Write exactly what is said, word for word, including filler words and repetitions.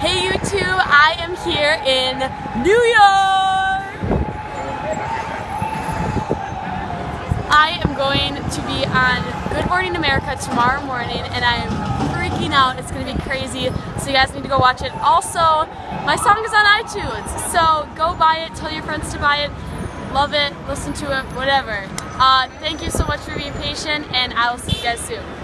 Hey YouTube, I am here in New York! I am going to be on Good Morning America tomorrow morning and I am freaking out. It's going to be crazy, so you guys need to go watch it. Also, my song is on iTunes, so go buy it, tell your friends to buy it, love it, listen to it, whatever. Uh, thank you so much for being patient, and I will see you guys soon.